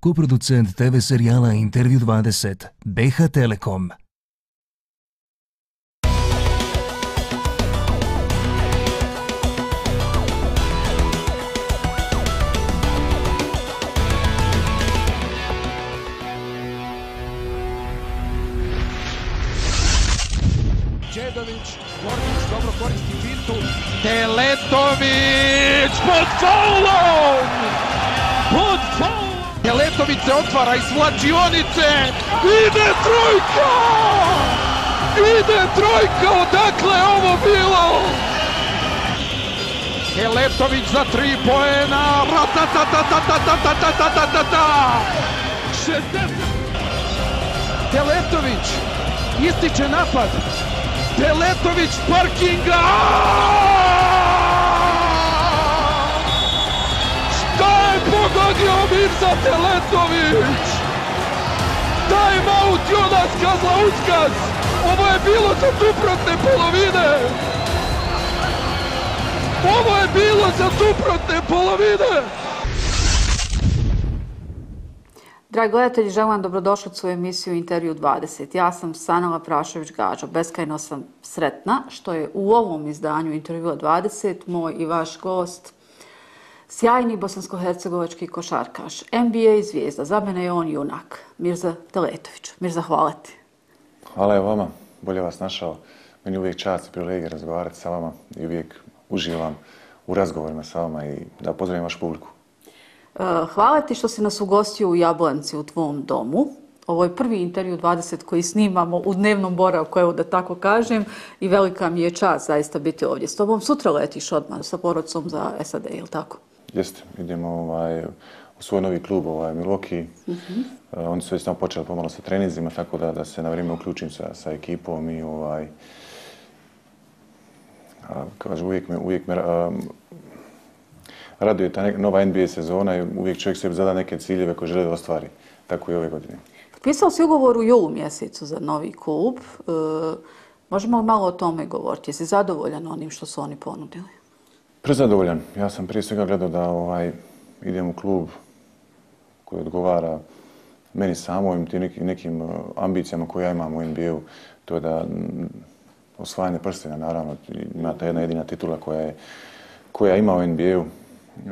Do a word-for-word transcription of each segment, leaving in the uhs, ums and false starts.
koproducent te ve serijala Intervju dvadeset, B H Telekom. Đedović, Gordić dobro koristi fintu. Teletović pod faulom! Pod faulom! Teletović se otvara iz svlačionice. Ide trojka! Ide trojka! Odakle je ovo bilo? Teletović za tri poena. Ratatatatatatatatatatata! šezdeset! Teletović ističe napad. Teletović parkinga! Šta je pogodio Mirza Teletović? Time-out Jonas Kazlauskas! Ovo je bilo za suprotne polovine! Ovo je bilo za suprotne polovine! Dragi gledatelji, želim vam dobrodošlicu u emisiju Intervju dvadeset. Ja sam Sanela Prašević-Gađo. Beskrajno sam sretna što je u ovom izdanju Intervjua dvadeset moj i vaš gost sjajni bosansko-hercegovački košarkaš, N B A zvijezda, za mene je on junak, Mirza Teletović. Mirza, hvala ti. Hvala je vama, bolje vas našao. Meni je uvijek čast i privilegija razgovarati sa vama i uvijek uživam u razgovorima sa vama i da pozdravim vašu publiku. Hvala ti što si nas ugostio u Jablanci u tvom domu. Ovo je prvi Intervju dvadeset koji snimamo u dnevnom boravku, evo da tako kažem, i velika mi je čast zaista biti ovdje s tobom. Sutra letiš odmah sa porodcom za S A D, je li tako? Jeste, idemo ovaj, u svoj novi klub, ovaj, Milwaukee. Uh-huh. uh, oni su već tamo počeli pomalo sa treninzima, tako da, da se na vrijeme uključim sa, sa ekipom i ovaj, a, kažem, uvijek me, uvijek me um, raduje ta nova N B A sezona i uvijek čovjek sebi zada neke ciljeve koje želi da ostvari. Tako i ove godine. Potpisao si ugovor u julu mjesecu za novi klub. E, možemo malo o tome govoriti. Jesi zadovoljan onim što su oni ponudili? Prezadovoljan. Ja sam prije svega gledao da ovaj, idem u klub koji odgovara meni samom i nekim, nekim ambicijama koje ja imam u N B A-u. To je da osvajanje prstena, naravno, ima ta jedna jedina titula koja, je, koja ima u N B A-u. Uh,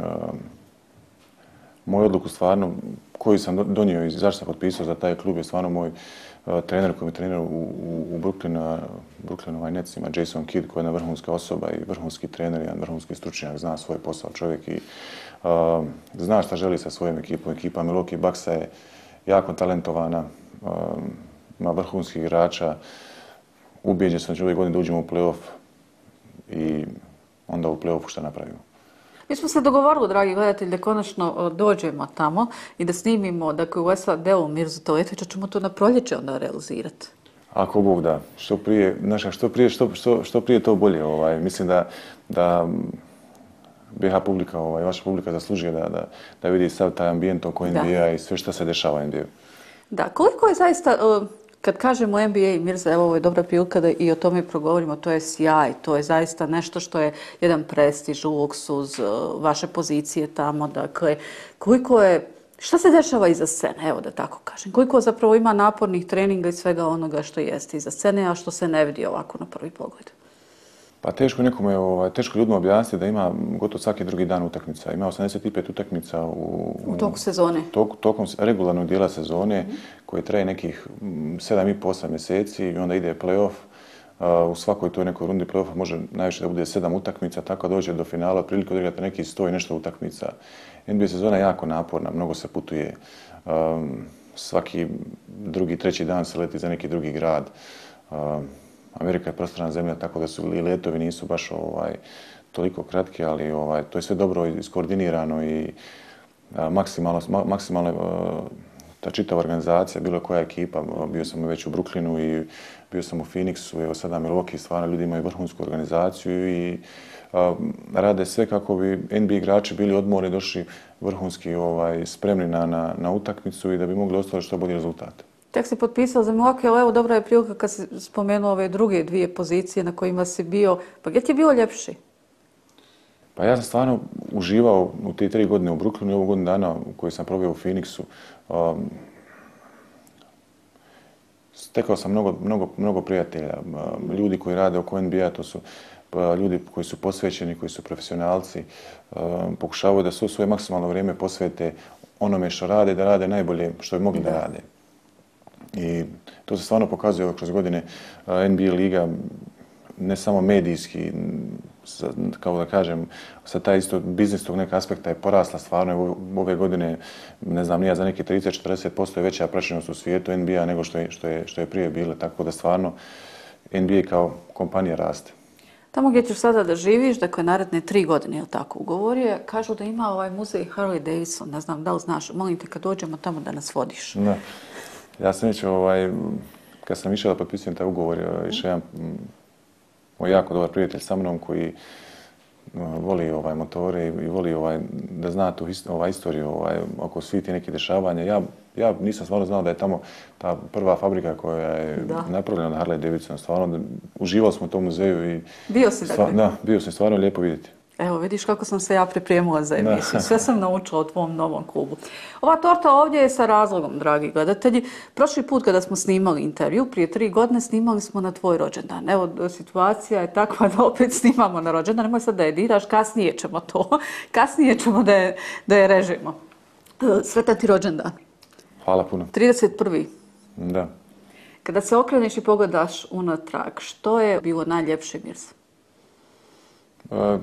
moju odluku stvarno, koju sam donio i zašto sam potpisao za taj klub je stvarno moj uh, trener koji mi trenira u, u, u Brooklynu, Brooklynu Netsima, Jason Kidd, koji je jedna vrhunska osoba i vrhunski trener, jedan vrhunski stručnjak, zna svoj posao čovjek i uh, zna šta želi sa svojom ekipom. Ekipa Milwaukee Bucksa je jako talentovana, uh, ima vrhunskih igrača, ubijeđen sam da će ove godine da uđemo u play-off i onda u play-offu šta napravimo. Mi smo se dogovorili, dragi gledatelji, da konačno dođemo tamo i da snimimo, dakle, u S A D-u Mirzu Teletovića, ćemo to na proljeće onda realizirati. Ako Bog da. Što prije, znaš, što prije, što, što, što prije to bolje. Ovaj. Mislim da, da B H publika, ovaj, vaša publika zaslužuje da, da, da vidi sav taj ambijent oko N B A-a i sve što se dešava u N B A-u. Da, koliko je zaista... Uh, Kad kažemo N B A, Mirza, evo ovo je dobra prilika da i o tome progovorimo, to je sjaj, to je zaista nešto što je jedan prestiž, luksuz, vaše pozicije tamo, dakle, koliko je, šta se dešava iza scene, evo da tako kažem, koliko zapravo ima napornih treninga i svega onoga što jeste iza scene, a što se ne vidi ovako na prvi pogled? Pa teško nekome, ovaj, teško ljudima objasniti da ima gotovo svaki drugi dan utakmica. Ima osamdeset pet utakmica u, u toku sezone. Tok, tokom regularnog dijela sezone mm. koji traje nekih sedam i pol osam mjeseci i onda ide play-off. Uh, u svakoj toj nekoj rundi play-offa može najviše da bude sedam utakmica, tako dođe do finala, otprilike odigrate neki sto i nešto utakmica. N B A sezona je jako naporna, mnogo se putuje. Um, svaki drugi, treći dan se leti za neki drugi grad. Uh, Amerika je prostrana zemlja, tako da su i letovi nisu baš ovaj, toliko kratki, ali ovaj, to je sve dobro iskoordinirano i a, maksimalno, ma, maksimalno a, ta čitava organizacija, bilo koja ekipa, bio sam već u Brooklynu i bio sam u Phoenixu, evo sada Milwaukee, stvarno ljudi imaju vrhunsku organizaciju i a, rade sve kako bi N B A igrači bili odmorni, došli vrhunski ovaj, spremni na, na, na utakmicu i da bi mogli ostvariti što bolji rezultat. Tek si potpisao za Milwaukee, ali evo dobra je prilika kad si spomenuo ove druge dvije pozicije na kojima si bio. Pa gdje ti je bilo ljepši? Pa ja sam stvarno uživao u te tri godine u Brooklynu i ovu godinu dana koju sam proveo u Phoenixu. Um, stekao sam mnogo, mnogo, mnogo prijatelja. Um, ljudi koji rade oko N B A, to su uh, ljudi koji su posvećeni, koji su profesionalci. Um, pokušavaju da svo svoje maksimalno vrijeme posvete onome što rade, da rade najbolje što bi mogli da, da rade. I to se stvarno pokazuje kroz godine. Uh, N B A liga, ne samo medijski, kao da kažem, sa taj isto biznis tog nekog aspekta je porasla stvarno. Ove godine, ne znam, nija za neke trideset do četrdeset posto je veća praćenost u svijetu N B A nego što je, što je, što je prije bilo. Tako da stvarno N B A kao kompanija raste. Tamo gdje ćeš sada da živiš, dakle naredne tri godine, je li tako, ugovor je, kažu da ima ovaj muzej Harley Davidson, ne znam da li znaš, molim te kad dođemo tamo da nas vodiš. Da. Ja sam već, ovaj, kad sam išao da potpisujem taj ugovor, išao jedan moj jako dobar prijatelj sa mnom koji voli ovaj motore i voli ovaj da zna tu ovaj istoriju ovaj oko svih tih nekih dešavanja. Ja ja nisam stvarno znao da je tamo ta prva fabrika koja je da. napravljena na Harley Davidson. Stvarno uživao smo u tom muzeju i bio si dakle. Da, bio sam, stvarno lijepo vidjeti. Evo, vidiš kako sam se ja pripremila za emisiju. Sve sam naučila o tvom novom klubu. Ova torta ovdje je sa razlogom, dragi gledatelji. Prošli put kada smo snimali intervju, prije tri godine snimali smo na tvoj rođendan. Evo, situacija je takva da opet snimamo na rođendan. Nemoj sad da je diraš, kasnije ćemo to. Kasnije ćemo da je, da je režimo. Sretan ti rođendan. Hvala puno. trideset prvi Da. Kada se okreneš i pogledaš unatrag, što je bilo najljepše, Mirza? Uh,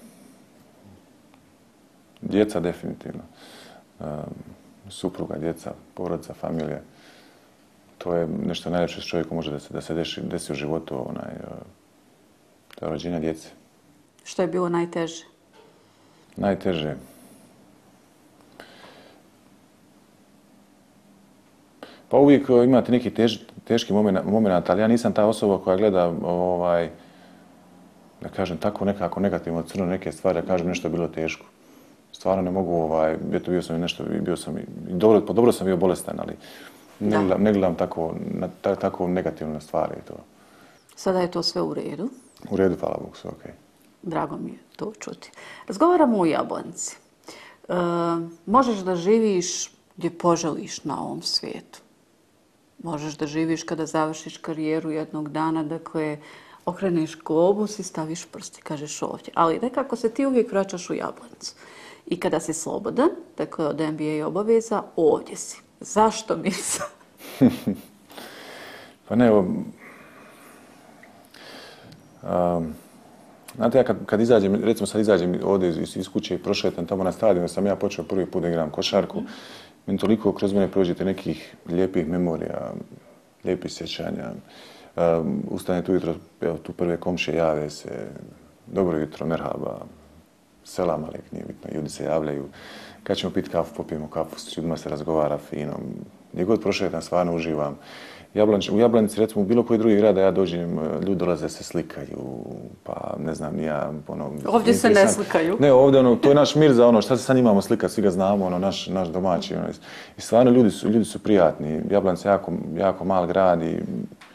Djeca definitivno. Uh, supruga, djeca, porodica, familija. To je nešto najljepše što čovjeku može da se, da se desi, desi u životu, onaj, uh, to je rođenje djece. Što je bilo najteže? Najteže? Pa uvijek imate neki tež, teški moment, ali ja nisam ta osoba koja gleda, ovaj, da kažem, tako nekako negativno crno neke stvari, da kažem nešto je bilo teško. Stvarno ne mogu, ovaj, eto bio sam i nešto, bio sam i, dobro, pa dobro sam bio bolestan, ali ne gledam, ne gledam tako, na, ta, tako negativne stvari. To. Sada je to sve u redu? U redu, hvala Bogu, sve okej. Okay. Drago mi je to čuti. Razgovaramo o Jablanici. E, možeš da živiš gdje poželiš na ovom svijetu. Možeš da živiš kada završiš karijeru jednog dana, dakle, okreneš globus i staviš prst i kažeš ovdje. Ali nekako se ti uvijek vraćaš u Jablanicu. I kada si slobodan, dakle od N B A obaveza, ovdje si. Zašto, Mirza? Pa ne, evo... Um, znate, ja kad, kad izađem, recimo sad izađem ovdje iz, iz kuće i prošetam tamo na stadionu, sam ja počeo prvi put da igram košarku. Mm. Meni toliko kroz mene prođete nekih lijepih memorija, lijepih sjećanja. Um, ustanete ujutro, evo tu prve komšije jave se, dobro jutro, merhaba, selam alek, nije bitno, ljudi se javljaju. Kad ćemo piti kafu, popijemo kafu, s ljudima se razgovara fino. Gdje god prošetam, stvarno uživam. Jablanič, u Jablanici, recimo, u bilo koji drugi grad da ja dođem, ljudi dolaze se slikaju, pa ne znam, ja, ono... Ovdje se ne slikaju? Ne, ovdje, ono, to je naš Mirza, ono, šta se sad imamo slika, svi ga znamo, ono, naš, naš domaći, ono, i stvarno ljudi su, ljudi su prijatni. Jablanic je jako, jako mal grad i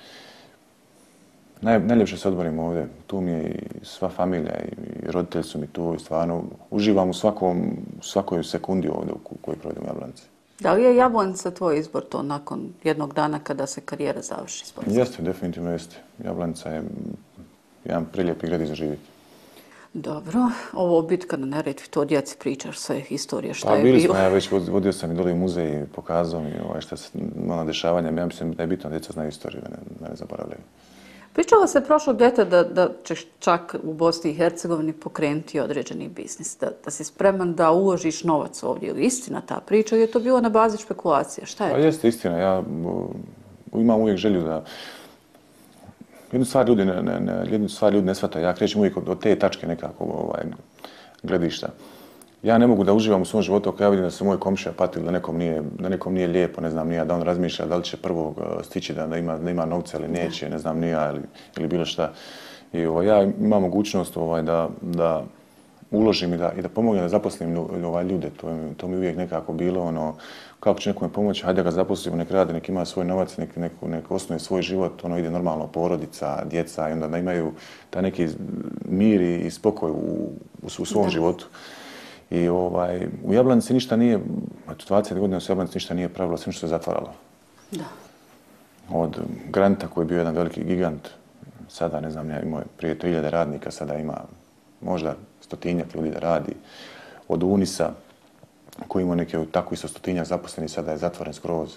naj, najljepše se odmorim ovdje. Tu mi je i sva familija i roditelji su mi tu i stvarno uživam u svakom, svakoj sekundi ovdje u kojoj provedem u Jablanici. Da li je Jablanica tvoj izbor to nakon jednog dana kada se karijera završi? Jeste, definitivno jeste. Jablanica je jedan prelijepi grad za živjeti. Dobro, ovo bitka na Neretvi, to djeci pričaš sve historije što pa, je bilo. Bili smo, ja već vodio sam i dole u muzej i pokazao mi ovaj, šta se ono dešavanja. Ja mislim da je bitno da djeca znaju istoriju, da ne, da ne zaboravljaju. Pričalo se prošlog ljeta da, da ćeš čak u Bosni i Hercegovini pokrenuti određeni biznis, da, da si spreman da uložiš novac ovdje. Ili istina ta priča ili je to bilo na bazi špekulacija? Šta je pa to? Jeste istina. Ja uh, imam uvijek želju da... Jednu stvar ljudi ne, ne, ne, jednu stvar ljudi ne shvataju. Ja krećem uvijek od, od te tačke nekako ovaj, gledišta. Ja ne mogu da uživam u svom životu ako ja vidim da se moj komšija pati ili da nekom nije, da nekom nije lijepo, ne znam, nije da on razmišlja da li će prvo stići da, da, ima, da ima novca ili neće, ne znam, nije ili, ili bilo šta. I ovaj, ja imam mogućnost ovaj, da, da uložim i da, i da pomognem da zaposlim ovaj, ljude. To, to mi uvijek nekako bilo ono, kako će nekome pomoći, hajde da ga zaposlimo, nek radi, nek ima svoj novac, nek, nek, nek osnuje svoj život, ono ide normalno, porodica, djeca i onda da imaju taj neki mir i spokoj u, u svom da. životu. I ovaj, u Jablanici ništa nije, dvadeset godina u Jablanici ništa nije pravilo, sve što se zatvaralo. Da. Od Granta koji je bio jedan veliki gigant, sada ne znam, ja imao prije tri hiljade radnika, sada ima možda stotinjak ljudi da radi. Od Unisa koji ima neke tako isto stotinjak zaposlenih, sada je zatvoren skroz.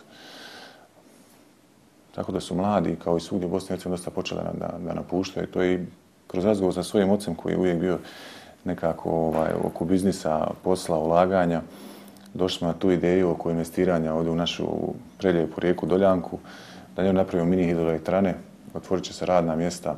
Tako da su mladi, kao i svugdje u Bosni i Hercegovini, dosta počeli da, da, da napuštaju. To je i kroz razgovor sa svojim ocem koji je uvijek bio nekako ovaj, oko biznisa, posla, ulaganja. Došli smo na tu ideju oko investiranja ovdje u našu prelijepu rijeku Doljanku, da njoj napravimo mini hidroelektrane, otvorit će se radna mjesta.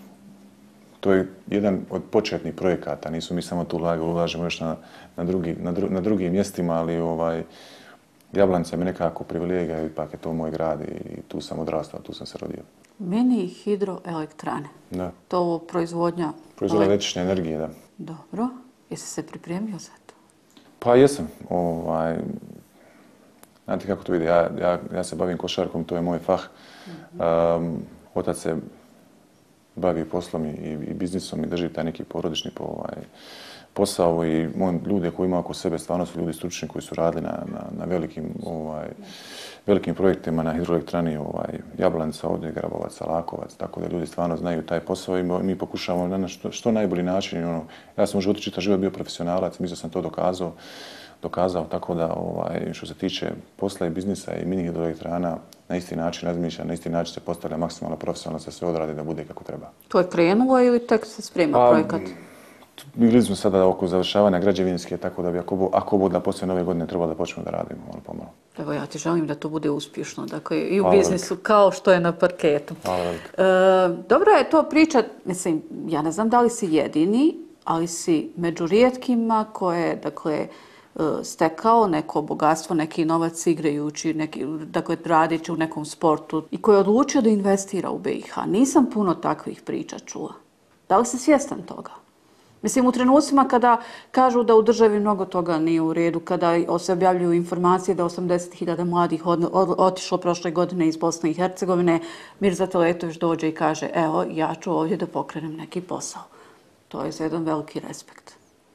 To je jedan od početnih projekata, nisu mi samo tu ulagali, ulažemo još na, na, drugi, na, dru, na drugim mjestima, ali ovaj, Jablanica mi nekako privilegija, ipak je to moj grad i tu sam odrastao, tu sam se rodio. Mini hidroelektrane. Da. To ovo proizvodnja... Proizvodnja električne energije, da. Dobro. Jesi se pripremio za to? Pa jesam. Ovaj, znate kako to ide, ja, ja, ja se bavim košarkom, to je moj fah. Mm-hmm. um, otac se bavi poslom i, i biznisom i drži taj neki porodični po, ovaj, posao i moj, ljude koji ima oko sebe stvarno su ljudi stručni koji su radili na, na, na velikim, ovaj, velikim projektima na hidroelektrani ovaj, Jablanica, ovdje Grabovac, Lakovac, tako da ljudi stvarno znaju taj posao i mi pokušavamo na što, što najbolji način. Ono, ja sam u životu čitav život bio profesionalac, mislim da sam to dokazao, dokazao tako da ovaj, što se tiče posla i biznisa i mini hidroelektrana, na isti način razmišlja, na isti način se postavlja maksimalno profesionalno, se sve odradi da bude kako treba. To je krenulo ili tek se sprema pa, projekat? Mi smo sada oko završavanja građevinske, tako da bi ako, ako bude da poslije nove godine trebalo da počnemo da radimo malo pomalo. Evo ja ti želim da to bude uspješno, dakle i u Hvala biznisu velik. Kao što je na parketu. Hvala velik. E, dobro je to priča, mislim, ja ne znam da li si jedini, ali si među rijetkima koje, dakle, stekao neko bogatstvo, neki novac igrajući, neki, dakle, radići u nekom sportu i koji je odlučio da investira u B i H. Nisam puno takvih priča čula. Da li si svjestan toga? Mislim, u trenucima kada kažu da u državi mnogo toga nije u redu, kada se objavljuju informacije da osamdeset hiljada mladih od, od, otišlo prošle godine iz Bosne i Hercegovine, Mirza Teletović dođe i kaže, evo, ja ću ovdje da pokrenem neki posao. To je za jedan veliki respekt.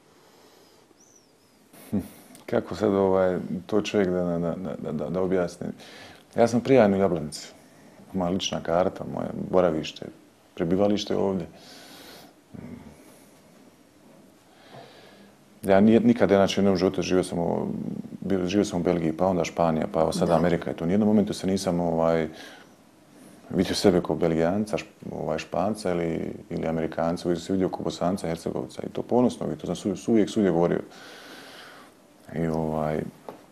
Kako sad ovaj, to čovjek da, da, da, da, da objasni? Ja sam prijajan u Jablanici. Moja lična karta, moje boravište, prebivalište ovdje. Ja nikad, inače, u jednom životu živio sam, u, živio sam u Belgiji, pa onda Španija, pa sada Amerika. I to u nijednom momentu se nisam ovaj, vidio sebe kao Belgijanca, ovaj, Španca ili, ili Amerikanca. Uvijek sam se vidio kao Bosanca, Hercegovca. I to ponosno, i to sam su, uvijek svugdje govorio. I ovaj...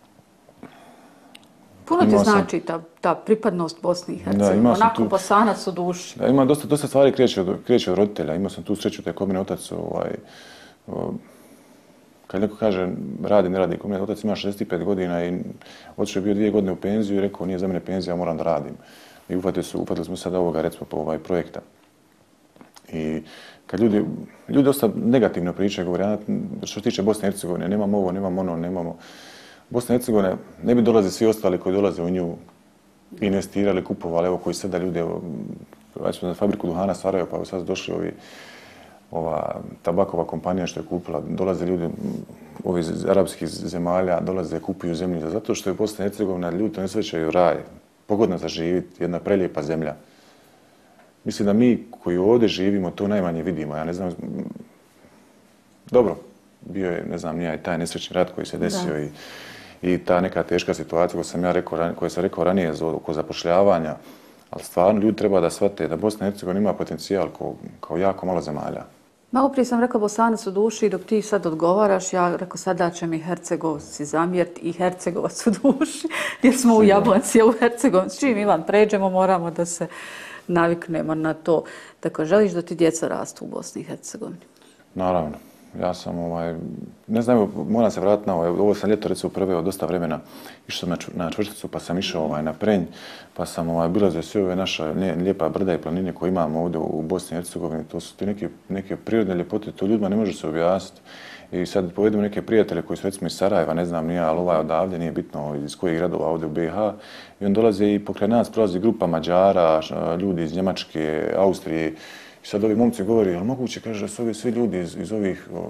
Puno ti znači ta, ta pripadnost Bosni i Hercegovine, onako tu, Bosanac u duši. Da, ima dosta, dosta stvari kreće od, kreće od roditelja. Imao sam tu sreću da je kod mene otac, ovaj, o, kad neko kaže radi, ne radi, kod mene otac ima šezdeset pet godina i otišao je bio dvije godine u penziju i rekao nije za mene penzija, ja moram da radim. I ufatili, su, ufatili smo sada ovoga, recimo, po ovaj projekta. I kad ljudi, ljudi dosta negativno pričaju, govore, ja, što se tiče Bosne i Hercegovine, nemamo ovo, nemamo ono, nemamo... Bosna i Hercegovina, ne bi dolaze svi ostali koji dolaze u nju, investirali, kupovali, evo koji sada ljude, već smo na fabriku duhana Sarajevo, pa sad došli ovi, ova tabakova kompanija što je kupila, dolaze ljudi ovi iz arapskih zemalja, dolaze, kupuju zemlju, zato što je Bosna i Hercegovina, ljudi to ne srećaju raj, pogodna za živjeti, jedna prelijepa zemlja. Mislim da mi koji ovdje živimo to najmanje vidimo, ja ne znam, dobro, bio je, ne znam, nije taj nesrećni rat koji se desio da. i i ta neka teška situacija koju sam ja rekao, koju sam rekao ranije oko zapošljavanja, ali stvarno ljudi treba da shvate da Bosna i Hercegovina ima potencijal kao, kao jako malo zemalja. Malo prije sam rekao Bosanac u duši i dok ti sad odgovaraš, ja rekao sada će mi Hercegovci zamjeriti i Hercegovac u duši, jer smo u Jablanci, a u Hercegovci. Čim Ivan pređemo, moramo da se naviknemo na to. Dakle, želiš da ti djeca rastu u Bosni i Hercegovini? Naravno. Ja sam, ovaj, ne znam, moram se vratiti na ovo, ovo sam ljeto recimo proveo dosta vremena, išao sam na, na Čvršticu, pa sam išao ovaj, na Prenj, pa sam ovaj, obilazio sve ove naše lijepa brda i planine koje imamo ovdje u Bosni i Hercegovini. To su ti neke, neke prirodne ljepote, to ljudima ne može se objasniti. I sad povedem neke prijatelje koji su recimo iz Sarajeva, ne znam nija, ali ovaj odavde, nije bitno iz kojih gradova ovdje u B i H. I on dolaze i pokraj nas prolazi grupa Mađara, ljudi iz Njemačke, Austrije. I sad ovi momci govori, ali moguće, kaže, da su ovi svi ljudi iz, iz ovih o,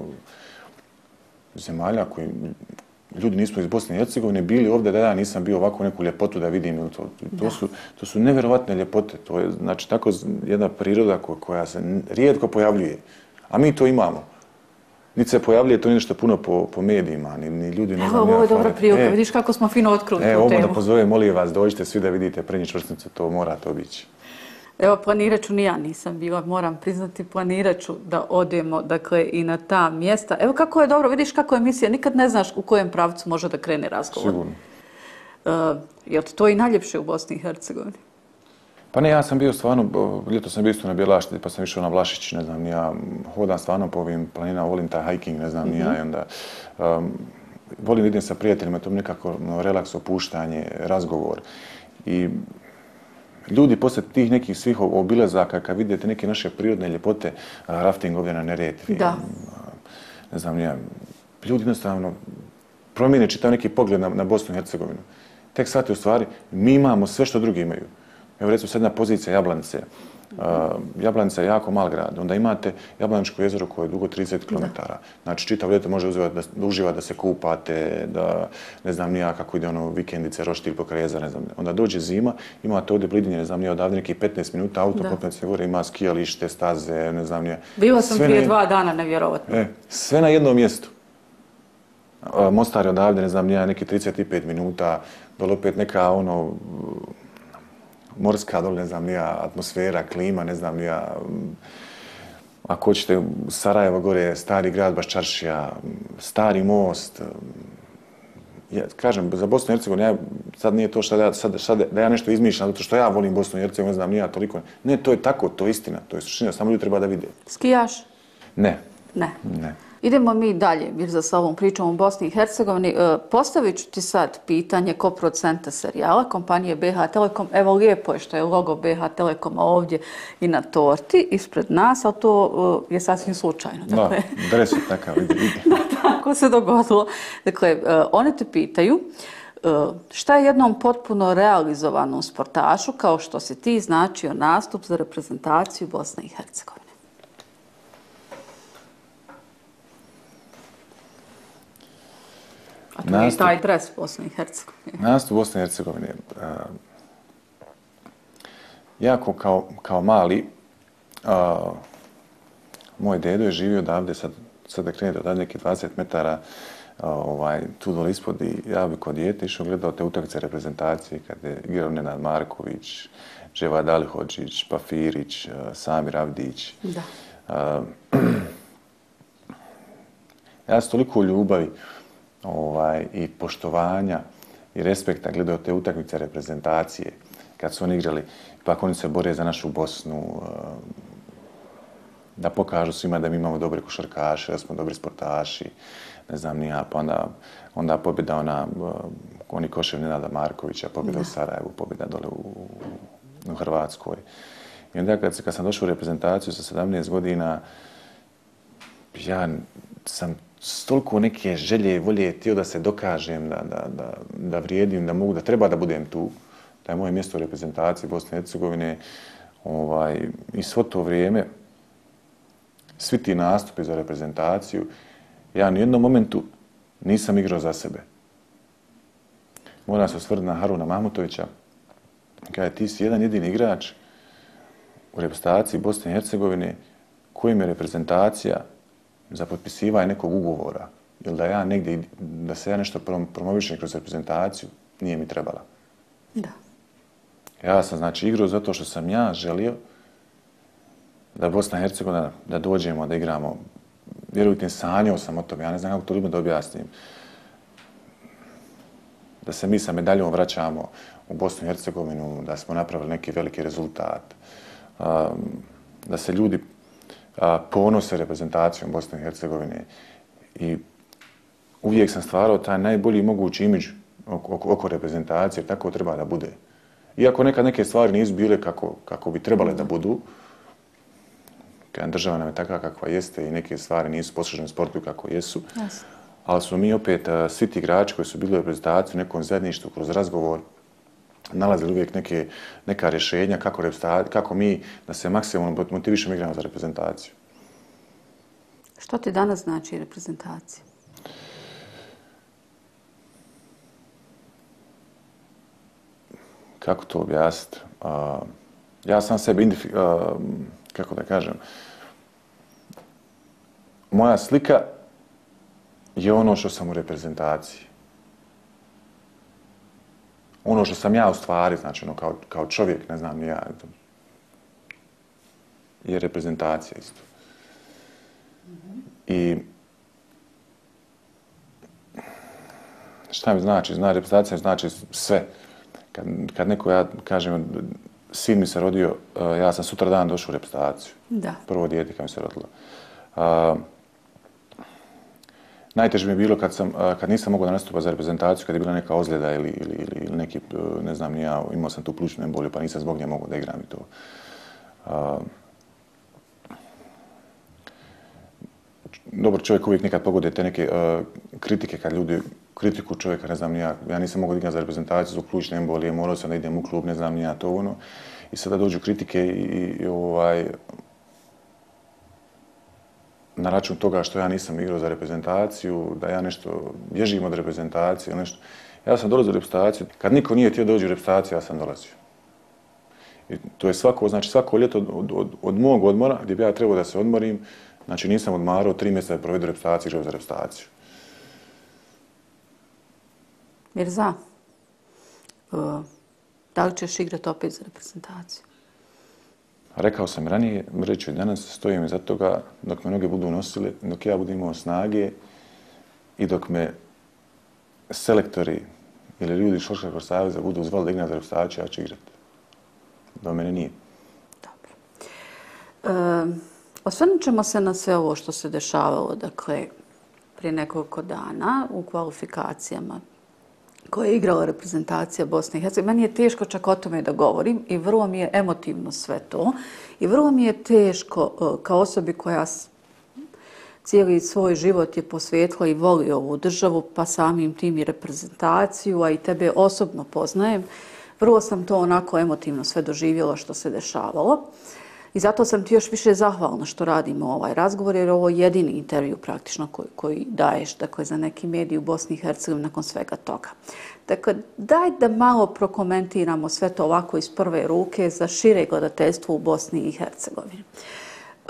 zemalja koji, ljudi nismo iz Bosne i Hercegovine, bili ovdje da ja nisam bio ovako neku ljepotu da vidim. Ili to, to, Da. su, to su neverovatne ljepote. To je, znači, tako jedna priroda koja, koja se rijetko pojavljuje. A mi to imamo. Niti se pojavljuje to nešto puno po, po medijima, ni, ni ljudi ne Evo, znam. ovo je dobra fore. prilika, E, vidiš kako smo fino otkrili E, tu ovo da temu. pozovem, molim vas, dođite svi da vidite Prenj i Čvršnicu, to morate obići. Evo, planirat ću, ni ja nisam bila, moram priznati, planirat ću da odemo, dakle, i na ta mjesta. Evo kako je dobro, vidiš kako je emisija, nikad ne znaš u kojem pravcu može da krene razgovor. Sigurno. Uh, je li to i najljepše u Bosni i Hercegovini? Pa ne, ja sam bio stvarno, ljeto sam bio isto na Bjelašti, pa sam išao na Vlašić, ne znam, ja hodam stvarno po ovim planinama, volim taj hiking, ne znam, mm-hmm. ja, i onda um, volim idem sa prijateljima, to mi nekako no, relaks, opuštanje, razgovor. I ljudi poslije tih nekih svih obilazaka, kad vidite neke naše prirodne ljepote, rafting ovdje na Neretvi, Da. ne znam, ja, ljudi jednostavno promijene čitav neki pogled na, na Bosnu i Hercegovinu. Tek shvate u stvari, mi imamo sve što drugi imaju. Evo recimo sad jedna pozicija Jablanice. Uh, Jablanica je jako mal grad. Onda imate Jablaničko jezero koje je dugo trideset kilometara. Znači čitav ljeto može uzivati da, da uživati, da se kupate, da ne znam nija kako ide ono vikendice, roštilj pokraj jezera, ne znam. Onda dođe zima, imate ovdje blidinje, ne znam nija, odavde nekih petnaest minuta, auto popne se gore, ima skijalište, staze, ne znam nija. Bila sam Sve prije na, dva dana, nevjerovatno. E, sve na jednom mjestu. Uh, Mostar je odavde, ne znam nija, neki trideset pet minuta, dole opet neka ono morska, dole, ne znam, nija atmosfera, klima, ne znam, nija, ako hoćete, Sarajevo gore, stari grad Baščaršija, stari most. Ja, kažem, za Bosnu i Hercegovinu, ja, sad nije to što ja, sad, sad, da ja nešto izmišljam, zato što ja volim Bosnu i Hercegovinu, ne znam, nija toliko. Ne, to je tako, to je istina, to je suština, samo ljudi treba da vide. Skijaš? Ne. Ne. Ne. Idemo mi dalje, Mirza, sa ovom pričom u Bosni i Hercegovini. E, postavit ću ti sad pitanje ko producenta serijala, kompanije B H Telekom. Evo, lijepo je što je logo B H Telekoma ovdje i na torti ispred nas, ali to e, je sasvim slučajno. Dakle, Da, dres je takav, vidi, vidi. tako se dogodilo. Dakle, e, one te pitaju e, šta je jednom potpuno realizovanom sportašu, kao što si ti, značio nastup za reprezentaciju Bosne i Hercegovine? A to Nastup, je taj dres Bosne i Hercegovine. nastup Bosne i Hercegovine. Uh, jako kao, kao mali, uh, moj dedo je živio odavde, sad, sad da krenete odavde neki dvadeset metara, uh, ovaj, tu dole ispod, i ja bi kod dijete išao gledao te utakmice reprezentacije kad je igrao Nenad Marković, Dževad Alihodžić, Pafirić, uh, Samir Avdić. Da. Uh, ja sam toliko ljubavi ovaj, i poštovanja i respekta gledao te utakmice reprezentacije kad su oni igrali, pa oni se bore za našu Bosnu, da pokažu svima da mi imamo dobre košarkaše, da smo dobri sportaši, ne znam ni ja, pa onda, onda pobjeda ona, oni košev Nenada Markovića, pobjeda u Sarajevu, pobjeda dole u, u Hrvatskoj. I onda kad, kad sam došao u reprezentaciju sa sedamnaest godina, ja sam toliko neke želje i volje htio da se dokažem, da, da, da, da vrijedim, da mogu, da treba da budem tu. Da je moje mjesto u reprezentaciji Bosne i Hercegovine. Ovaj, I svo to vrijeme, svi ti nastupi za reprezentaciju, ja ni u jednom momentu nisam igrao za sebe. Moram se osvrnuti na Haruna Mahmutovića. Kaže, ti si jedan jedini igrač u reprezentaciji Bosne i Hercegovine kojim je reprezentacija za potpisivanje nekog ugovora ili da ja negdje, da se ja nešto promovišem kroz reprezentaciju, nije mi trebala. Da. Ja sam znači igrao zato što sam ja želio da Bosna i Hercegovina, da dođemo, da igramo. Vjerujte, sanjao sam o tome, ja ne znam kako to ljubim da objasnim. Da se mi sa medaljom vraćamo u Bosnu i Hercegovinu, da smo napravili neki veliki rezultat, da se ljudi ponose reprezentacijom Bosne i Hercegovine. I uvijek sam stvarao taj najbolji mogući imidž oko, oko reprezentacije, jer tako treba da bude. Iako nekad neke stvari nisu bile kako, kako bi trebale da budu, kada država nam je takva kakva jeste i neke stvari nisu poslužene sportu kako jesu, yes. Ali su mi opet uh, svi ti igrači koji su bili u reprezentaciji u nekom zajedništvu kroz razgovor nalazili uvijek neke, neka rješenja kako, kako mi da se maksimalno motivišemo igramo za reprezentaciju. Što ti danas znači reprezentacija? Kako to objasniti? Uh, ja sam sebe, uh, kako da kažem, moja slika je ono što sam u reprezentaciji. Ono što sam ja u stvari, znači ono, kao, kao čovjek, ne znam, ja, je reprezentacija isto. Mm-hmm. I šta mi znači? Zna, reprezentacija znači sve. Kad, kad neko, ja kažem, sin mi se rodio, uh, ja sam sutra dan došao u reprezentaciju. Da. Prvo dijete kad mi se rodilo. Uh, Najteže mi je bilo kad, sam, kad nisam mogao da nastupati za reprezentaciju, kad je bila neka ozljeda ili, ili, ili, ili neki, ne znam, ni ja, imao sam tu plućnu emboliju, pa nisam zbog nje mogao da igram i to. Uh, dobro, čovjek uvijek nekad pogode te neke uh, kritike, kad ljudi kritiku čovjeka, ne znam, ni ja, ja nisam mogao da igram za reprezentaciju zbog plućne embolije, morao sam da idem u klub, ne znam, ni ja, to ono. I sada dođu kritike i, i, i ovaj, na račun toga što ja nisam igrao za reprezentaciju, da ja nešto bježim od reprezentacije ili nešto. Ja sam dolazio u reprezentaciju. Kad niko nije htio doći u reprezentaciju, ja sam dolazio. I to je svako, znači svako ljeto od, od, od mog odmora, gdje bi ja trebao da se odmorim, znači nisam odmarao tri mjeseca da provedu reprezentaciju, igrao za reprezentaciju. Mirza, uh, da li ćeš igrati opet za reprezentaciju? Rekao sam ranije, reći danas, stojim iza toga dok me noge budu nosile, dok ja budem imao snage i dok me selektori ili ljudi iz Košarkaškog saveza budu zvali da igram za reprezentaciju, ja ću igrati. Do mene nije. Dobro. E, osvrnut ćemo se na sve ovo što se dešavalo, dakle, prije nekoliko dana u kvalifikacijama koje je igrala reprezentacija Bosne i Hercegovine. Meni je teško čak o tome da govorim i vrlo mi je emotivno sve to. I vrlo mi je teško kao osobi koja cijeli svoj život je posvetila i voli ovu državu, pa samim tim i reprezentaciju, a i tebe osobno poznajem. Vrlo sam to onako emotivno sve doživjela što se dešavalo. I zato sam ti još više zahvalna što radimo ovaj razgovor, jer je ovo jedini intervju praktično koji, koji daješ, dakle, za neki medij u Bosni i Hercegovini nakon svega toga. Dakle, daj da malo prokomentiramo sve to ovako iz prve ruke za šire gledateljstvo u Bosni i Hercegovini. E,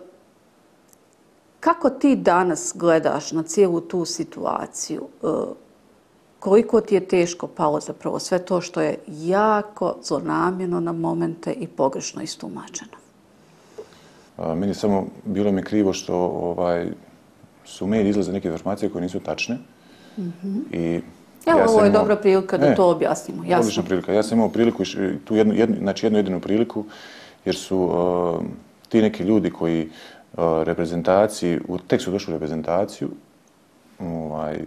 kako ti danas gledaš na cijelu tu situaciju? E, koliko ti je teško palo zapravo sve to što je jako zlonamjerno na momente i pogrešno istumačeno? Meni samo bilo mi krivo što ovaj, su mediji izlaze neke informacije koje nisu tačne. Mm-hmm. I Evo, ja ovo je imao, dobra prilika da ne, to objasnimo. Jasno. Odlična prilika. Ja sam imao priliku, tu jednu, jednu, znači jednu jedinu priliku, jer su uh, ti neki ljudi koji uh, reprezentaciji, tek su došli u reprezentaciju, ovaj,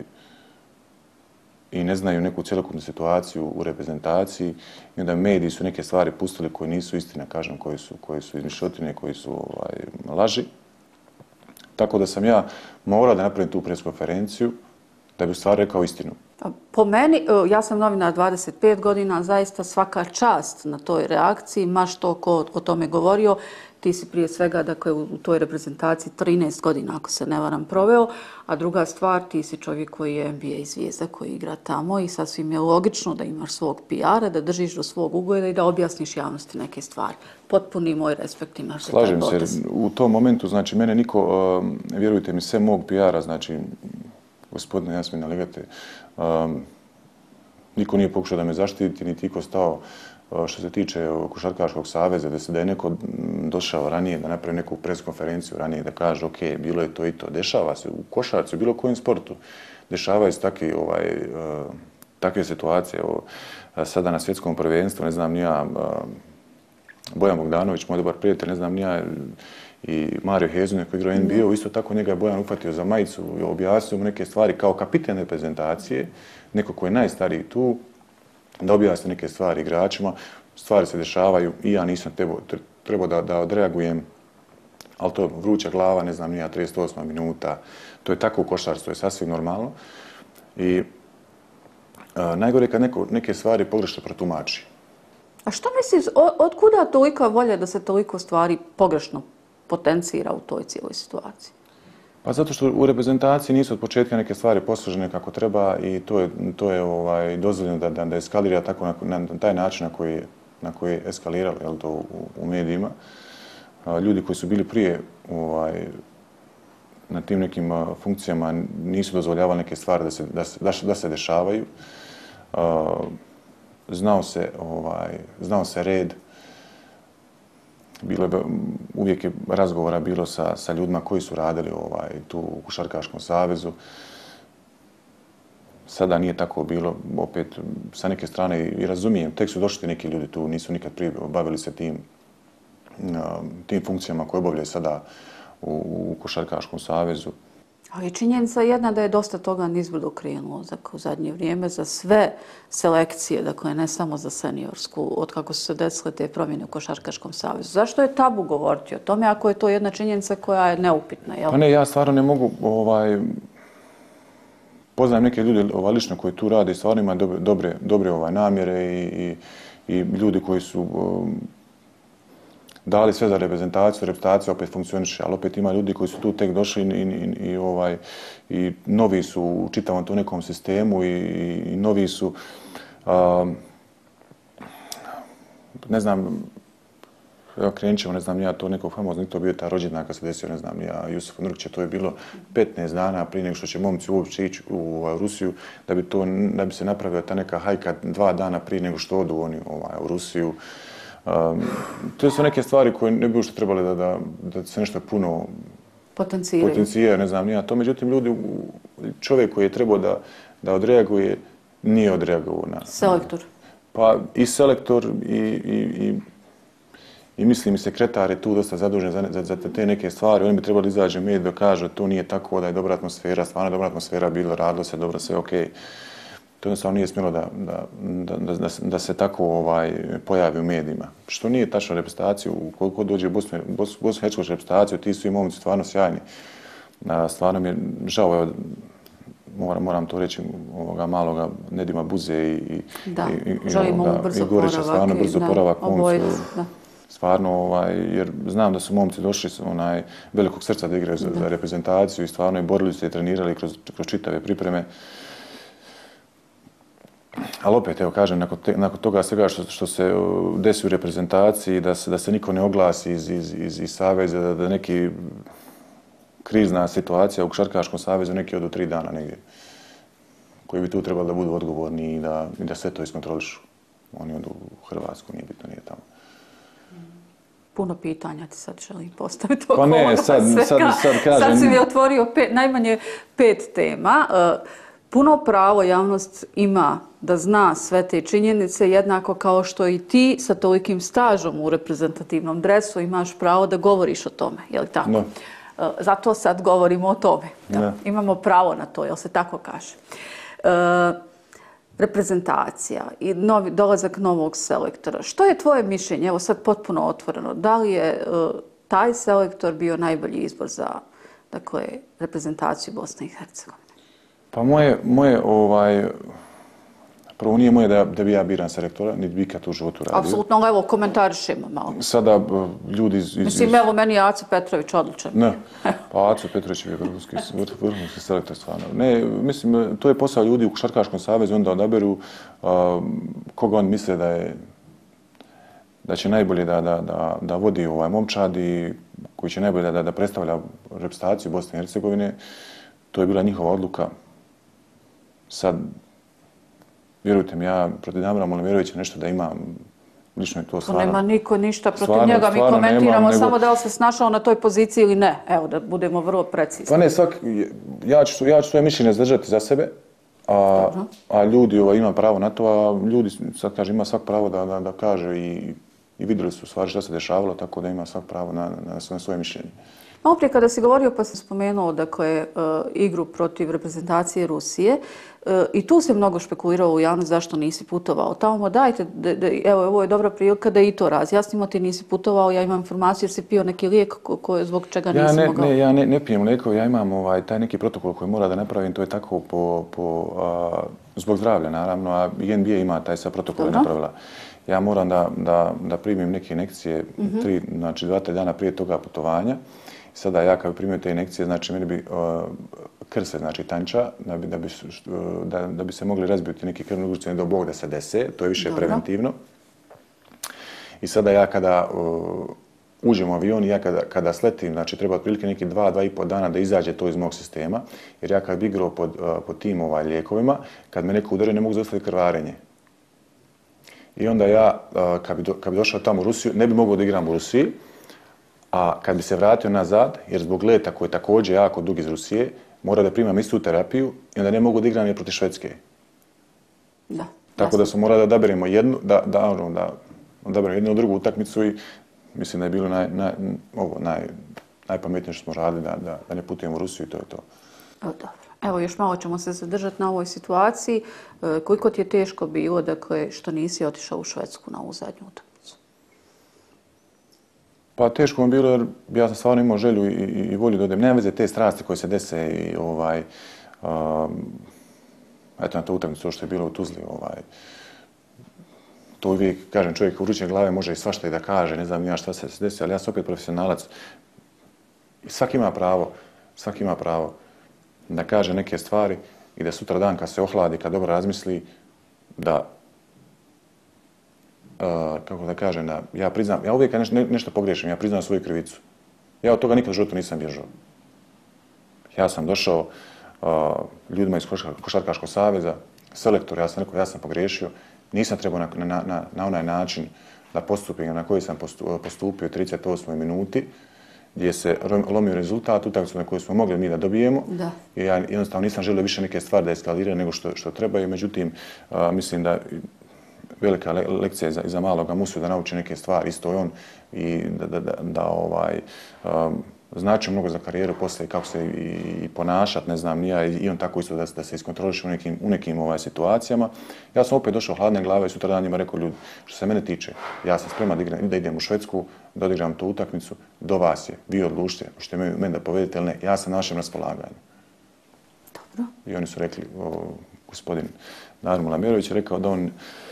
i ne znaju neku cjelokupnu situaciju u reprezentaciji i onda mediji su neke stvari pustili koje nisu istina, kažem, koji su, koji su izmišljotine, koji su ovaj, laži. Tako da sam ja morao da napravim tu preskonferenciju da bi u stvari rekao istinu. Po meni, ja sam novinar dvadeset pet godina, zaista svaka čast na toj reakciji, ma što ko o tome govorio. Ti si prije svega, dakle, u toj reprezentaciji trinaest godina, ako se ne varam, proveo, a druga stvar, ti si čovjek koji je N B A zvijezda, koji igra tamo i sasvim je logično da imaš svog P R-a, da držiš do svog ugleda i da objasniš javnosti neke stvari. Potpuni moj respekt imaš za taj potez. Slažem se. U tom momentu, znači, mene niko, um, vjerujte mi, sve mog P R-a, znači, gospodine Jasmina Legate, um, niko nije pokušao da me zaštiti, niti iko stao što se tiče Košarkaškog saveza, da se da je neko došao ranije, da napravi neku preskonferenciju ranije, da kaže ok, bilo je to i to. Dešava se u košarci, u bilo kojem sportu. Dešavaju se takvi, ovaj, uh, takve situacije. Ovo, sada na svjetskom prvenstvu, ne znam, nija, uh, Bojan Bogdanović, moj dobar prijatelj, ne znam, nija, i Mario Hezonja koji igra u N B A-u, isto tako njega je Bojan uhvatio za majicu i objasnio mu neke stvari kao kapiten reprezentacije, neko ko je najstariji tu, da objasni neke stvari igračima. Stvari se dešavaju i ja nisam trebao, trebao da, da odreagujem, ali to vruća glava, ne znam, nija trideset osma minuta, to je tako u košarstvu, to je sasvim normalno. I a, najgore je kad neko, neke stvari pogrešno protumači. A što misliš, od kuda tolika volja da se toliko stvari pogrešno potencira u toj cijeloj situaciji? Pa zato što u reprezentaciji nisu od početka neke stvari posložene kako treba i to je, to je ovaj, dozvoljeno da, da, da eskalira tako na, na taj način na koji, na koji je eskaliralo, jel, to u, u medijima. A, ljudi koji su bili prije ovaj, na tim nekim a, funkcijama nisu dozvoljavali neke stvari da se, da se, da, da se dešavaju. A, znao se, ovaj, znao se red. Bilo je, uvijek je razgovora bilo sa, sa ljudima koji su radili ovaj, tu u Košarkaškom savezu. Sada nije tako bilo, opet sa neke strane i razumijem. Tek su došli neki ljudi tu, nisu nikad prije bavili se tim, tim funkcijama koje obavljaju sada u, u Košarkaškom savezu. Ali činjenica je jedna da je dosta toga nizbrdo krenulo za u zadnje vrijeme za sve selekcije, dakle ne samo za seniorsku, od kako su se desile te promjene u Košarkaškom savezu. Zašto je tabu govoriti o tome ako je to jedna činjenica koja je neupitna? Jel? Pa ne, ja stvarno ne mogu, ovaj, poznajem neke ljude ovaj, lično koji tu rade i stvarno imaju dobre, dobre, dobre ovaj, namjere i, i, i ljudi koji su um, dali sve za reprezentaciju, reprezentacija opet funkcioniše, ali opet ima ljudi koji su tu tek došli i, i, i, ovaj, i novi su u čitavom to nekom sistemu i, i novi su, um, ne znam, evo krenut ćemo, ne znam, ja to nekog famoznog, to bio ta rođendan kad se desio, ne znam, ja Jusuf Nurkića, to je bilo petnaest dana prije nego što će momci uopće ići u, u Rusiju, da bi, to, da bi se napravila ta neka hajka dva dana prije nego što odu oni ovaj, u Rusiju. Um, to su neke stvari koje ne bi uopšte trebali da, da, da se nešto puno potencijira, ne znam, nije to. Međutim, ljudi, čovjek koji je trebao da, da odreaguje, nije odreagovao na... Selektor. Pa i selektor i, i, i, i mislim i sekretar je tu dosta zadužen za, za, za te neke stvari. Oni bi trebali izaći u mediju da kažu da to nije tako, da je dobra atmosfera, stvarno dobra atmosfera bila, radilo se dobro, sve okej. Okay. To jednostavno nije smjelo da, da, da, da, da se tako ovaj, pojavi u medijima. Što nije tačno reprezentaciju, koliko dođe u Bosnu i Hercegovinsku reprezentaciju, ti su i momci stvarno sjajni. Stvarno mi je žao, evo, moram, moram to reći, ovoga maloga Nedima Buze i, da, i, i, želimo ovoga, brzo i Gorića, stvarno brzo da, poravak momcu. Da. Stvarno, ovaj, jer znam da su momci došli s onaj velikog srca da igraju za, za reprezentaciju i stvarno i borili se i trenirali kroz, kroz čitave pripreme. Ali opet, evo kažem, nakon, te, nakon toga svega što, što se desi u reprezentaciji, da se, da se niko ne oglasi iz, iz, iz, iz Saveza, da, da neki krizna situacija u Košarkaškom savezu neki odu tri dana negdje, koji bi tu trebali da budu odgovorni i da, i da sve to iskontrolišu. Oni odu u Hrvatsku, nije bitno, nije tamo. Puno pitanja ti sad želim postaviti. Pa ne, sad, sad, sad kažem... Sad si mi otvorio pet, najmanje pet tema. Puno pravo javnost ima da zna sve te činjenice, jednako kao što i ti sa tolikim stažom u reprezentativnom dresu imaš pravo da govoriš o tome, je li tako? No. Zato sad govorimo o tome. Da. Imamo pravo na to, jel se tako kaže? E, reprezentacija i novi, dolazak novog selektora. Što je tvoje mišljenje? Evo sad potpuno otvoreno. Da li je e, taj selektor bio najbolji izbor za, dakle, reprezentaciju Bosne i Hercegovine? Pa moje, moje ovaj, prvo nije moje da, da bi ja biran selektora, niti bi ikad u životu radio. Apsolutno, evo, komentarišemo malo. Sada ljudi iz... iz Mislim, evo, meni je Aco Petrović odličan. Ne, pa Aco Petrović je vrhunski, vrhunski selektor stvarno. Ne, mislim, to je posao ljudi u Košarkaškom savezu, onda odaberu uh, koga on misle da je da će najbolje da, da, da, da vodi ovaj momčad i koji će najbolje da, da predstavlja reprezentaciju Bosne i Hercegovine. To je bila njihova odluka. Sad, vjerujte mi, ja protiv Damira Molimirovića nešto da imam, lično je to stvarno... To nema niko ništa protiv stvarno, njega, mi komentiramo nemam, samo nego... da li se snašao na toj poziciji ili ne. Evo, da budemo vrlo precizni. Pa ne, svak, ja ću, ja ću svoje mišljenje zadržati za sebe, a, a ljudi ovaj, ima pravo na to, a ljudi, sad kaže, ima svak pravo da, da, da kaže i i vidjeli su u stvari šta se dešavalo, tako da ima svak pravo na, na, na svoje mišljenje. Malo prije kada si govorio pa si spomenuo dakle, igru protiv reprezentacije Rusije i tu se mnogo špekuliralo u javnosti zašto nisi putovao tamo. Dajte, de, de, evo ovo je dobra prilika da i to razjasnimo. Ti nisi putovao, ja imam informaciju jer si pio neki lijek ko, ko, zbog čega ja nisi ne, mogao. Ne, ja ne, ne pijem lijekove, ja imam ovaj, taj neki protokol koji mora da napravim, to je tako po, po, a, zbog zdravlja naravno, a i N B A ima taj sad protokol napravila. Ja moram da, da, da primim neke injekcije mm-hmm. tri, znači dva, tri dana prije toga putovanja. Sada ja kad bi primio te injekcije, znači meni bi uh, krv se znači tanča, da bi, da, bi, da, da bi se mogli razbiti neki krvni ugljeni do Bog da se dese, to je više Dobro. preventivno. I sada ja kada uh, uđem u avion i ja kada, kada sletim, znači treba otprilike neki dva, dva i pol dana da izađe to iz mog sistema, jer ja kad bi igrao pod, uh, pod tim ovaj, lijekovima, kad me neko udari ne mogu zaustaviti krvarenje. I onda ja, uh, kad bi, do, kad bi došao tamo u Rusiju, ne bi mogao da igram u Rusiji, a kad bi se vratio nazad, jer zbog leta koji je također jako dug iz Rusije, mora da primam istu terapiju i onda ne mogu da igram je protiv Švedske. Da. Tako da smo morali da odaberemo jednu, da, da, da odaberemo jednu drugu utakmicu i mislim da je bilo naj, naj, ovo, naj, najpametnije što smo radili da, da, da ne putujemo u Rusiju i to je to. O, dobro. Evo, još malo ćemo se zadržati na ovoj situaciji. E, koliko ti je teško bilo dakle, što nisi otišao u Švedsku na ovu zadnju utakmicu? Pa teško mi bilo jer ja sam stvarno imao želju i, i, i volju da odem. Nema veze te strasti koje se dese i ovaj, um, eto na to utakmicu što je bilo u Tuzli. Ovaj, to uvijek, kažem, čovjek u vruće glave može i svašta i da kaže, ne znam ja šta se desi, ali ja sam opet profesionalac. I svaki ima pravo, svaki ima pravo da kaže neke stvari i da sutra dan kad se ohladi, kad dobro razmisli, da Uh, kako da kažem, da ja priznam, ja uvijek nešto, nešto pogriješim, ja priznam svoju krivicu. Ja od toga nikad u životu nisam bježao. Ja sam došao uh, ljudima iz Košarkaškog saveza, selektor, ja sam rekao, ja sam pogriješio, nisam trebao na, na, na, na onaj način da postupim na koji sam postupio u trideset osmoj minuti, gdje se lomio rezultat, utakmicu na koju smo mogli mi da dobijemo. Da. I ja jednostavno nisam želio više neke stvari da eskaliraju nego što, što trebaju, međutim, uh, mislim da velika le lekcija je za, za maloga Musu da nauči neke stvari, isto je on i da, da, da, da ovaj, um, znači mnogo za karijeru poslije kako se i, i ponašati, ne znam, ja i on tako isto da, da se iskontroliše u nekim, u nekim ovaj, situacijama. Ja sam opet došao hladne glave i sutra dan njima rekao ljudi, što se mene tiče, ja sam spreman da, igram, da idem u Švedsku, da odigram tu utakmicu, do vas je, vi odlučite, što je meni da povedete ili ne, ja sam na vašem raspolaganju. Dobro. I oni su rekli, o, gospodin Nadir Mulamjerović je rekao da on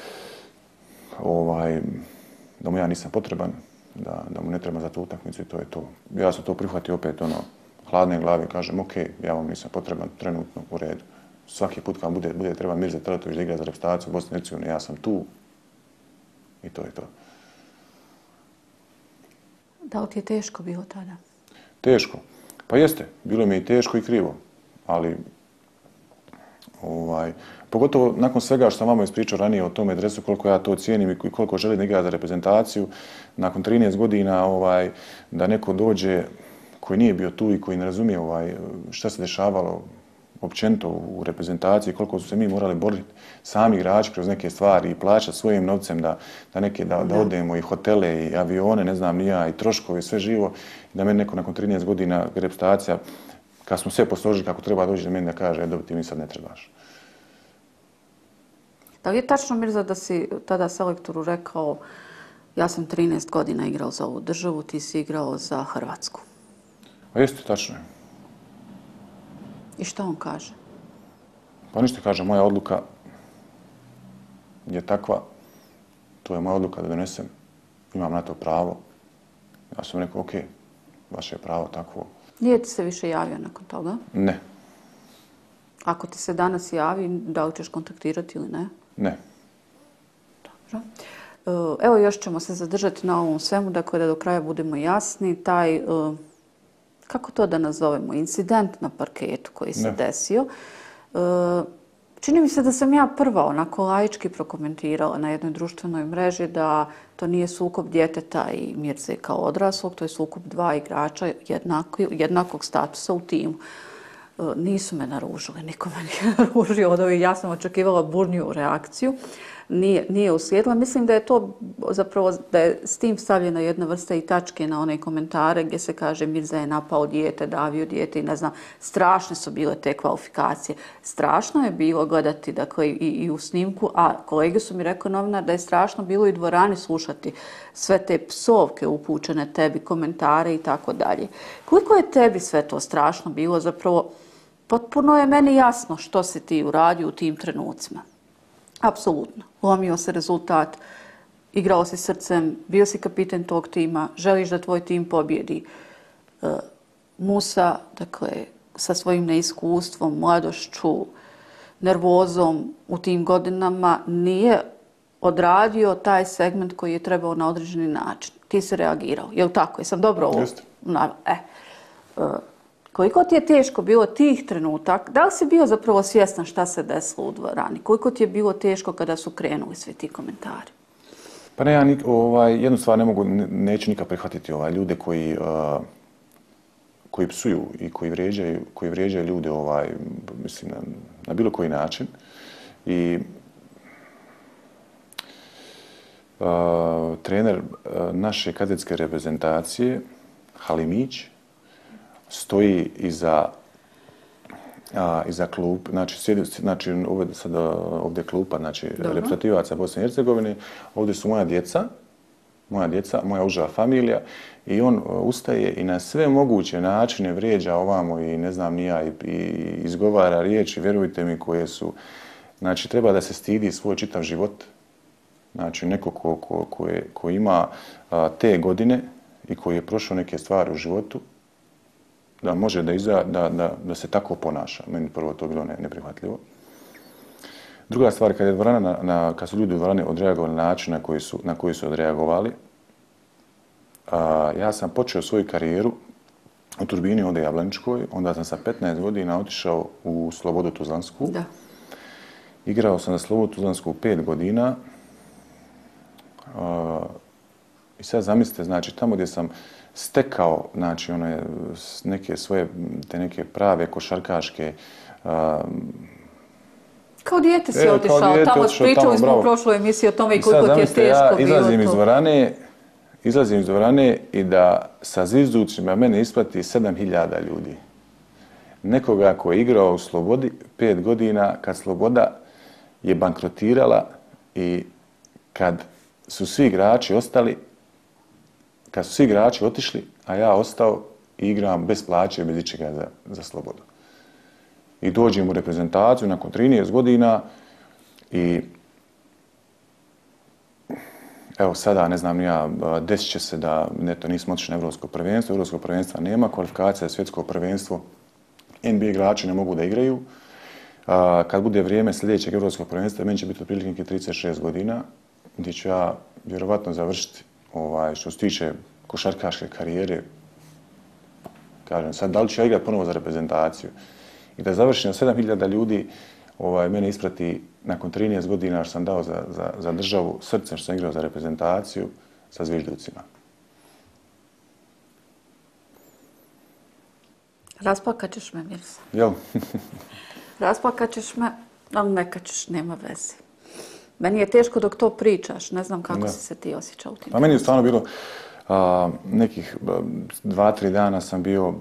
ovaj, da mu ja nisam potreban, da, da mu ne treba za tu utakmicu i to je to. Ja sam to prihvatio opet, ono, hladne glave, kažem, ok, ja vam nisam potreban, trenutno u redu. Svaki put kad bude, bude treba Mirza Teletović da igra za reprezentaciju Bosne i Hercegovine, ja sam tu i to je to. Da li ti je teško bilo tada? Teško? Pa jeste, bilo mi je i teško i krivo, ali ovaj, pogotovo nakon svega što sam vama ispričao ranije o tome adresu, koliko ja to cijenim i koliko želim da igra za reprezentaciju, nakon trinaest godina ovaj, da neko dođe koji nije bio tu i koji ne razumije ovaj, šta se dešavalo općenito u reprezentaciji, koliko su se mi morali boriti sami igrači kroz neke stvari i plaćati svojim novcem da, da, neke, da, da odemo i hotele i avione, ne znam ni ja, i troškovi, sve živo. Da meni neko nakon trinaest godina reprezentacija, kad smo sve posložili kako treba doći da meni da kaže, dobro, ti mi sad ne trebaš. Da li je tačno, Mirza, da si tada selektoru rekao ja sam trinaest godina igrao za ovu državu, ti si igrao za Hrvatsku? Pa jeste, tačno je. I što on kaže? Pa ništa kaže, moja odluka je takva, to je moja odluka da donesem, imam na to pravo. Ja sam rekao, ok, vaše je pravo takvo. Nije ti se više javio nakon toga? Ne. Ako ti se danas javi, da li ćeš kontaktirati ili ne? Ne. Dobro. Evo još ćemo se zadržati na ovom svemu, dakle da do kraja budemo jasni. Taj, kako to da nazovemo, incident na parketu koji se ne. desio. Čini mi se da sam ja prva onako laički prokomentirala na jednoj društvenoj mreži da to nije sukob djeteta i Mirze kao odraslog, to je sukob dva igrača jednako, jednakog statusa u timu. Nisu me naružili, niko me nije naružio od ovih. Ja sam očekivala burniju reakciju. nije, nije uslijedila. Mislim da je to zapravo, da je s tim stavljena jedna vrsta i tačke na one komentare gdje se kaže Mirza je napao dijete, davio dijete i ne znam, strašne su bile te kvalifikacije. Strašno je bilo gledati, dakle, i, i u snimku, a kolege su mi rekao novinar da je strašno bilo i dvorani slušati sve te psovke upućene tebi, komentare i tako dalje. Koliko je tebi sve to strašno bilo? Zapravo, potpuno je meni jasno što si ti uradio u tim trenucima. Apsolutno. Lomio se rezultat, igrao si srcem, bio si kapiten tog tima, želiš da tvoj tim pobjedi. E, Musa, dakle, sa svojim neiskustvom, mladošću, nervozom u tim godinama nije odradio taj segment koji je trebao na određeni način. Ti si reagirao. Je li tako? Jesam dobro ovo? Jeste. E, e, koliko ti je teško bilo tih trenutaka? Da li si bio zapravo svjestan šta se desilo u dvorani? Koliko ti je bilo teško kada su krenuli svi ti komentari? Pa ne, ja nik, ovaj, jednu stvar ne mogu, ne, neću nikad prihvatiti ovaj, ljude koji, uh, koji psuju i koji vrijeđaju, koji vrijeđaju ljude ovaj, mislim, na, na bilo koji način. I uh, trener uh, naše kadetske reprezentacije, Halimić, stoji iza, a, iza klub, znači, sjedi, znači ovdje, sad, ovdje klupa, znači Dobro. reprezentativaca Bosne i Hercegovine, ovdje su moja djeca, moja djeca, moja uža familija i on ustaje i na sve moguće načine vrijeđa ovamo i ne znam ni ja i, i izgovara riječi, vjerujte mi, koje su, znači treba da se stidi svoj čitav život, znači neko ko, ko, ko, je, ko ima a, te godine i koji je prošao neke stvari u životu, da može da, iza, da, da, da se tako ponaša. Meni prvo to bilo ne, neprihvatljivo. Druga stvar, kad, je dvorana na, na, kad su ljudi u dvorani odreagovali na način na koji su, na koji su odreagovali, a, ja sam počeo svoju karijeru u Turbini ovdje Jablaničkoj, onda sam sa petnaest godina otišao u Slobodu Tuzlansku. Da. Igrao sam za Slobodu Tuzlansku pet godina. A, I sad zamislite, znači, tamo gdje sam stekao, znači, one neke svoje, te neke prave košarkaške... Um, kao dijete si e, otišao, kao dijete tamo otišao, pričali tamo, smo bravo. u prošloj emisiji o tome i I koliko sad, ti je zamislite, teško ja bilo izlazim iz to. dvorane, izlazim iz dvorane i da sa zvižducima mene isplati sedam hiljada ljudi. Nekoga ko je igrao u Slobodi pet godina, kad Sloboda je bankrotirala i kad su svi igrači ostali, kad su svi igrači otišli, a ja ostao i igram bez plaće, bez ičega za, za Slobodu. I dođem u reprezentaciju nakon trinaest godina i evo sada, ne znam ja, desit će se da neto, nismo otišli na Evropsko prvenstvo, Evropsko prvenstva nema, kvalifikacija za svjetsko prvenstvo, N B A igrači ne mogu da igraju. A, kad bude vrijeme sljedećeg Evropskog prvenstva, meni će biti otprilike trideset šest godina, gdje ću ja vjerovatno završiti ovaj, što se tiče košarkaške karijere. Kažem, sad da li ću ja igrati ponovo za reprezentaciju i da završim na sedam hiljada ljudi, ovaj, mene isprati nakon trinaest godina što sam dao za, za, za državu, srcem što sam igrao za reprezentaciju sa zvižducima. Rasplakat ćeš me, Mirza. Jel? Rasplakat ćeš me, ali neka ćeš, nema veze. Meni je teško dok to pričaš, ne znam kako da. si se ti osjećao u tim. Pa meni je stvarno bilo a, nekih dva, tri dana sam bio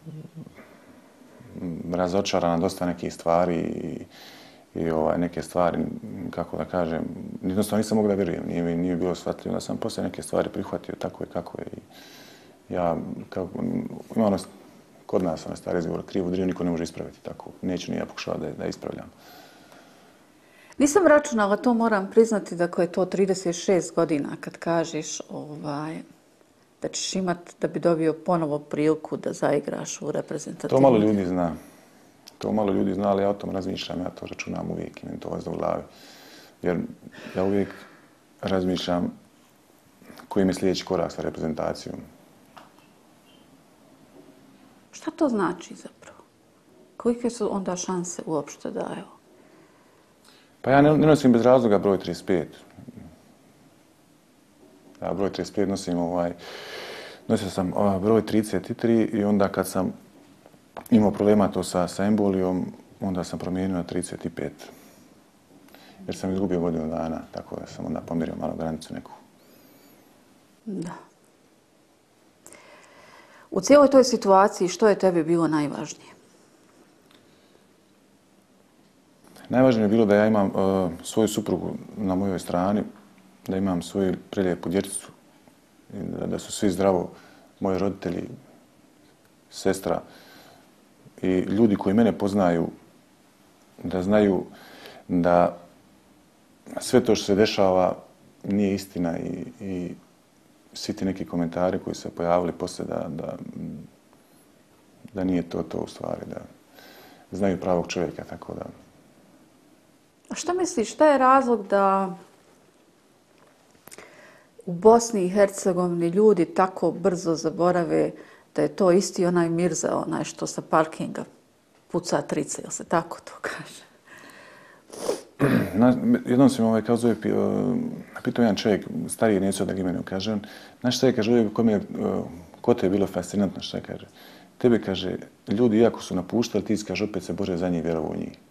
razočaran na dosta nekih stvari i, i ovaj, neke stvari, kako da kažem, jednostavno nisam mogu da vjerujem, nije mi nije bilo shvatljivo, da sam poslije neke stvari prihvatio tako i kako je. I ja, kako, ima ono, kod nas ono stari izgovor, krivu driju niko ne može ispraviti, tako, neću ni ja pokušavati da, da ispravljam. Nisam računala, to moram priznati, da je to trideset šest godina kad kažeš ovaj, da ćeš imat, da bi dobio ponovo priliku da zaigraš u reprezentativnom. To malo ljudi zna. To malo ljudi zna, ali ja o tom razmišljam, ja to računam uvijek i meni to vas u glavi. Jer ja uvijek razmišljam koji mi je sljedeći korak sa reprezentacijom. Šta to znači zapravo? Kolike su onda šanse uopšte da, evo? Pa ja ne, ne nosim bez razloga broj trideset pet. Ja broj trideset pet nosim ovaj... Nosio sam ovaj, broj trideset tri i onda kad sam imao problema to sa, sa embolijom, onda sam promijenio na trideset pet. jer sam izgubio godinu dana, tako da sam onda pomirio malo granicu neku. Da. U cijeloj toj situaciji što je tebi bilo najvažnije? Najvažnije je bilo da ja imam uh, svoju suprugu na mojoj strani, da imam svoju prelijepu dječicu, da, da su svi zdravo, moji roditelji, sestra i ljudi koji mene poznaju, da znaju da sve to što se dešava nije istina i, i svi ti neki komentari koji se pojavili poslije da, da, da nije to to u stvari, da znaju pravog čovjeka, tako da... A što misliš, šta je razlog da u Bosni i Hercegovini ljudi tako brzo zaborave da je to isti onaj Mirza, onaj što sa parkinga puca trice, jel se tako to kaže? Na, jednom sam ovaj kao zove, pitao jedan čovjek, stariji, neću da ga imenujem, kaže on, znaš šta je, kaže, ovdje kome, ko te je bilo fascinantno, šta je, kaže, tebe, kaže, ljudi iako su napuštali, ti, kaže, opet se Bože za njih vjerovao u njih.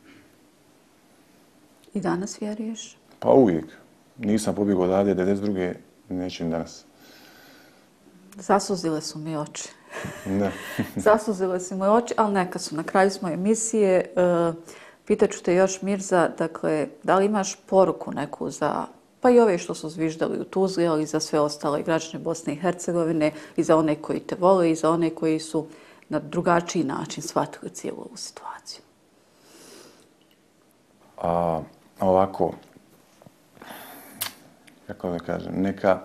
I danas vjeruješ? Pa uvijek. Nisam pobjegao odavde, devedeset druge neću im danas. Zasuzile su mi oči. Da. Zasuzile su moje oči, ali neka su. Na kraju smo emisije. Uh, Pitaću te još, Mirza, dakle, da li imaš poruku neku za, pa i ove što su zviždali u Tuzli, ali i za sve ostale građane Bosne i Hercegovine, i za one koji te vole, i za one koji su na drugačiji način shvatili cijelu ovu situaciju? A, ovako, kako da kažem, neka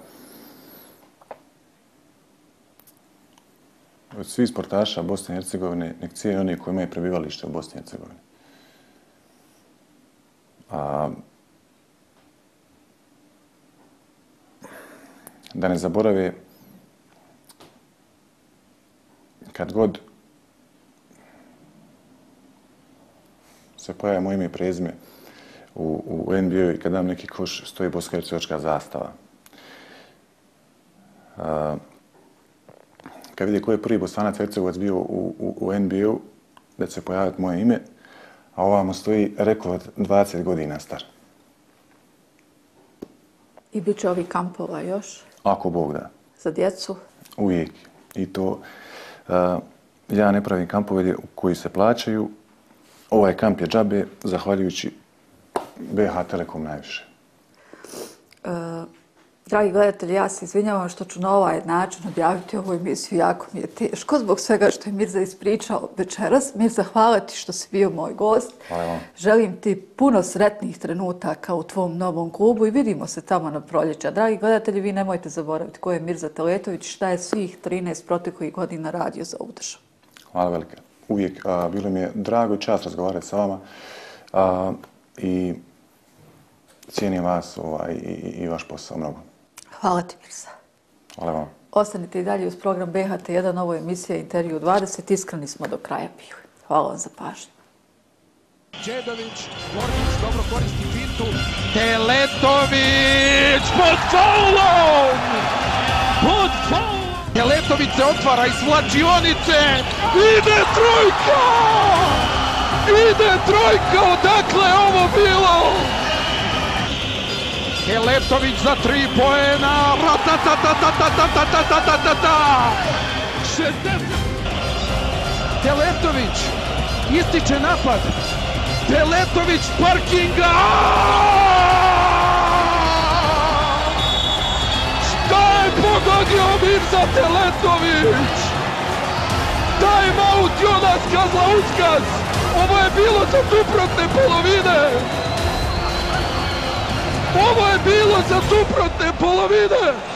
od svih sportaša Bosne i Hercegovine, nek cijeli oni koji imaju prebivalište u Bosni i Hercegovini. A, da ne zaborave kad god se pojavi moje ime i prezime u, u N B A-u i kad dam neki koš, stoji bosansko-hercegovačka zastava. A, kad vidi koji je prvi Bosanac Hercegovac bio u, u, u N B A-u, da će se pojaviti moje ime, a ovamo stoji rekord dvadeset godina star. I bit će ovih kampova još? Ako Bog da. Za djecu? Uvijek. I to uh, ja ne pravim kampove koji se plaćaju. Ovaj kamp je džabe, zahvaljujući B H Telekom najviše. Uh, dragi gledatelji, ja se izvinjavam što ću na ovaj način objaviti ovu emisiju. Jako mi je teško zbog svega što je Mirza ispričao večeras. Mirza, hvala ti što si bio moj gost. Hvala vam. Želim ti puno sretnih trenutaka u tvom novom klubu i vidimo se tamo na proljeće. Dragi gledatelji, vi nemojte zaboraviti ko je Mirza Teletović, šta je svih trinaest proteklih godina radio za ovu državu. Hvala velike. Uvijek. A, bilo mi je drago i čast razgovarati sa vama a, i cijenim vas ovaj, i, i vaš posao mnogo. Hvala ti, Mirza. Hvala vam. Ostanite i dalje uz program B H T jedan, ovo je emisija Intervju dvadeset. Iskreni smo do kraja bili. Hvala vam za pažnju. Đedović, Gordić dobro koristi fintu. Teletović pod faulom! Pod faulom! Teletović se otvara iz vlačionice. Ide trojka! Ide trojka! Odakle je ovo bilo? Teletović za tri poena. Ratatatatatatatatatatata! šezdeset! Teletović ističe napad. Teletović s parkinga! Šta je pogodio Mirza Teletović? Time out, Jonas Kazlauskas! Ovo je bilo za suprotne polovine! Ovo je bilo za suprotne polovine!